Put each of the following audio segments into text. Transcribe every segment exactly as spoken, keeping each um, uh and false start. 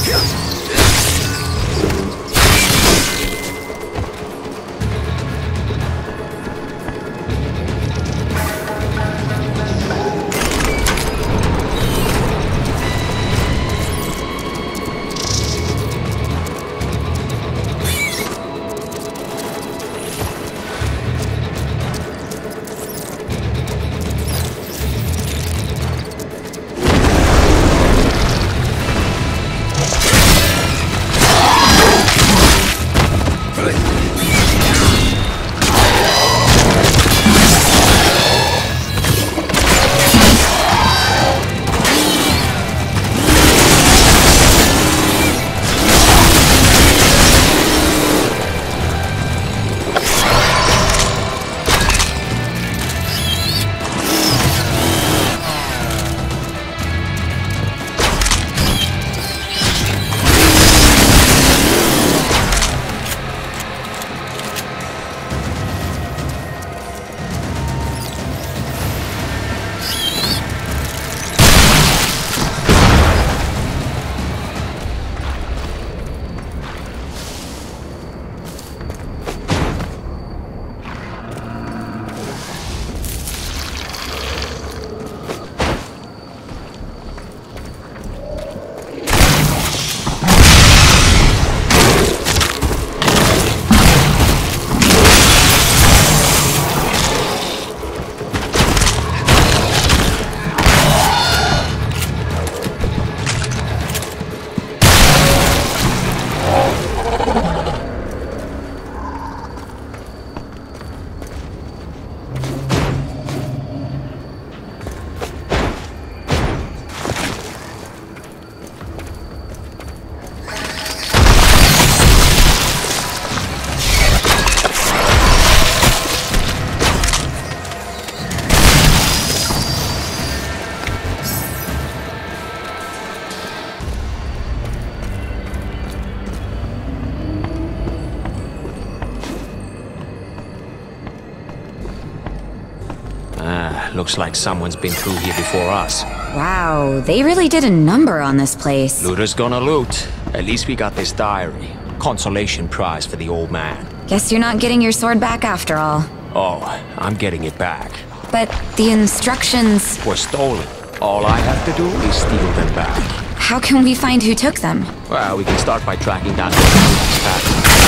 Looks like someone's been through here before us. Wow, they really did a number on this place. Looter's gonna loot. At least we got this diary. Consolation prize for the old man. Guess you're not getting your sword back after all. Oh, I'm getting it back. But the instructions... were stolen. All I have to do is steal them back. How can we find who took them? Well, we can start by tracking down the path.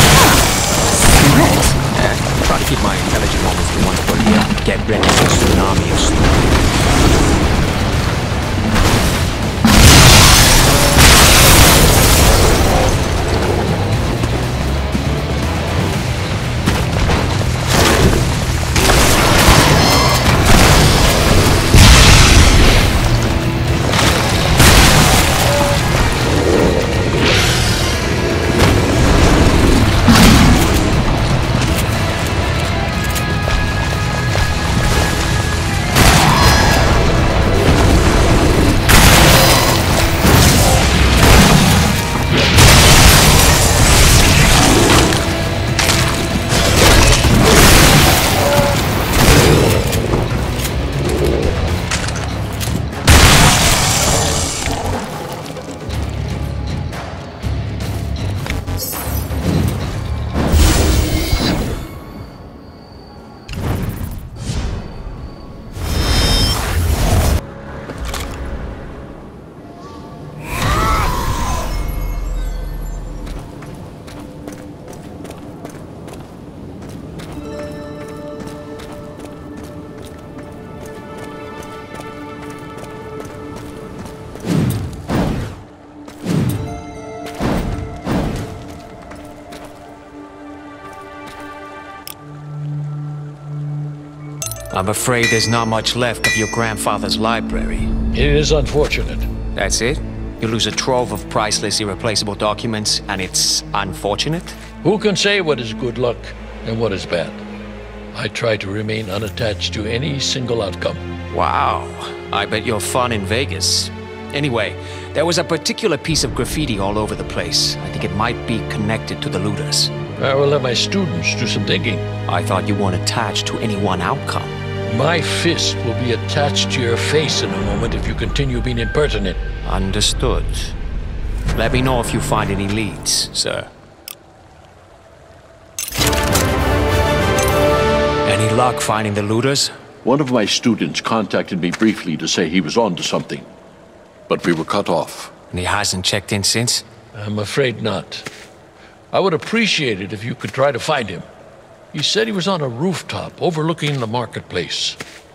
Smart. Yeah, try to keep my intelligent moments to one for here. Get ready for a tsunami of stupid. I'm afraid there's not much left of your grandfather's library. It is unfortunate. That's it? You lose a trove of priceless, irreplaceable documents, and it's unfortunate? Who can say what is good luck and what is bad? I try to remain unattached to any single outcome. Wow. I bet you're fun in Vegas. Anyway, there was a particular piece of graffiti all over the place. I think it might be connected to the looters. I will let my students do some digging. I thought you weren't attached to any one outcome. My fist will be attached to your face in a moment if you continue being impertinent. Understood. Let me know if you find any leads, sir. Any luck finding the looters? One of my students contacted me briefly to say he was on to something, but we were cut off. And he hasn't checked in since? I'm afraid not. I would appreciate it if you could try to find him. He said he was on a rooftop overlooking the marketplace.